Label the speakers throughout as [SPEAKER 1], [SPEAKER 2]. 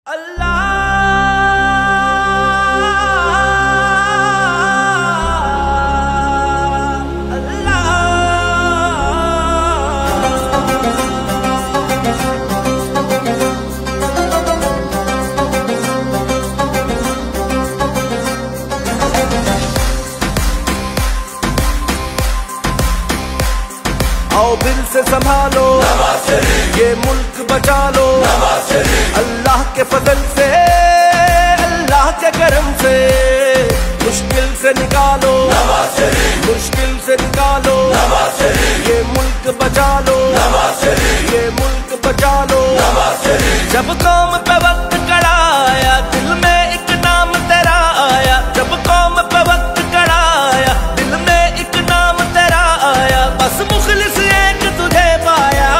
[SPEAKER 1] आओ दिल से संभालो, ये मुल्क बचा लो। अल्लाह के फजल से, अल्लाह के करम से मुश्किल से निकालो, मुश्किल से निकालो। ये मुल्क बचा लो, ये मुल्क बचा लो। जब कौम पे वक्त कड़ा आया, दिल में एक नाम तेरा आया। जब कौम पे वक्त कड़ा आया, दिल में एक नाम तेरा आया। बस मुखलिस एक तुझे पाया।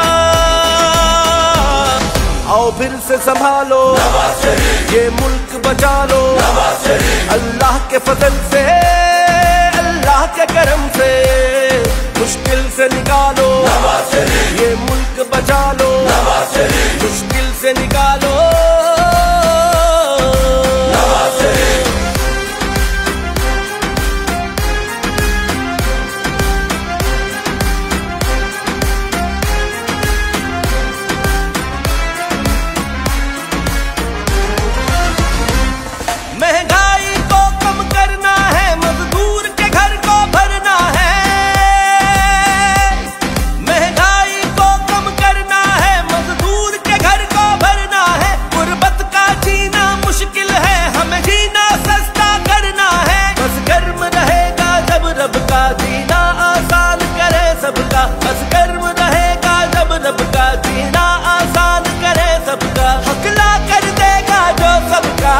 [SPEAKER 1] आओ फिर से संभालो, ये मुल्क बचा लो। अल्लाह के फजल से, अल्लाह के करम से मुश्किल से निकालो, ये मुल्क बचा लो। मुश्किल से निकालो। महंगाई को कम करना है, मजदूर के घर को भरना है। महंगाई को कम करना है, मजदूर के घर को भरना है। गुर्बत का जीना मुश्किल है, हमें जीना सस्ता करना है। बस गर्म रहेगा जब रब का जीना आसान करे सबका। बस गर्म रहेगा जब रब का जीना आसान करे सबका। हकला कर देगा जो सबका।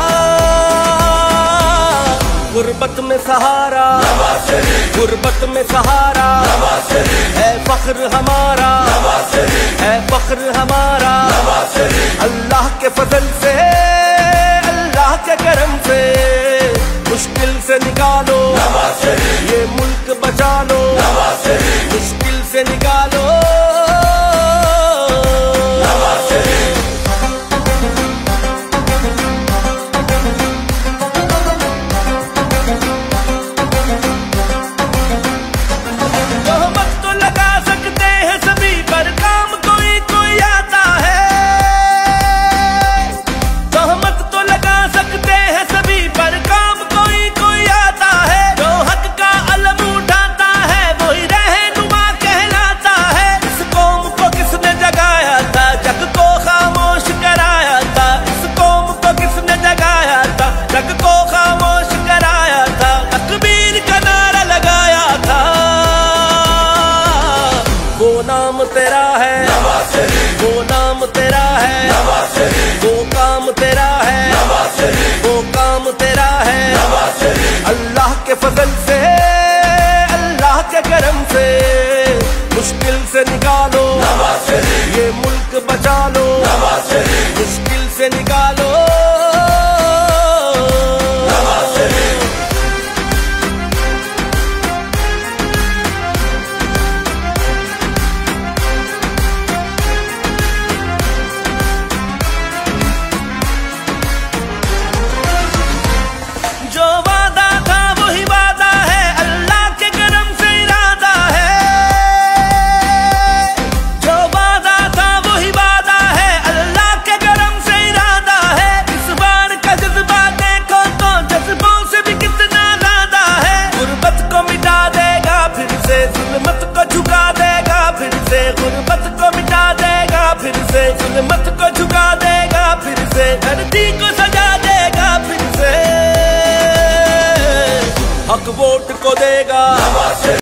[SPEAKER 1] गुर्बत में सहारा, गुर्बत में सहारा है फख्र हमारा, है फख्र हमारा। अल्लाह के फजल से, अल्लाह के करम से मुश्किल से निकालो, ये मुल्क बचा लो। मुश्किल से निकालो। वो नाम तेरा है, वो नाम तेरा है, वो काम तेरा है, वो काम तेरा है। अल्लाह के फजल से, अल्लाह के करम से मुश्किल से निकालो, ये मुल्क बचा लो। मुश्किल से निकालो। जो वादा था वही वादा है, अल्लाह के करम से इरादा है। जो वादा था वही वादा है, अल्लाह के करम से इरादा है। इस बार का जज्बा देखो तो जज्बों से भी कितना ज्यादा है। गुर्बत को मिटा देगा फिर से, जुल्मत को झुका देगा फिर से। गुर्बत को मिटा देगा फिर से, जुल्मत को झुका देगा फिर से। धरती को सजा देगा फिर से, हक वोट को देगा।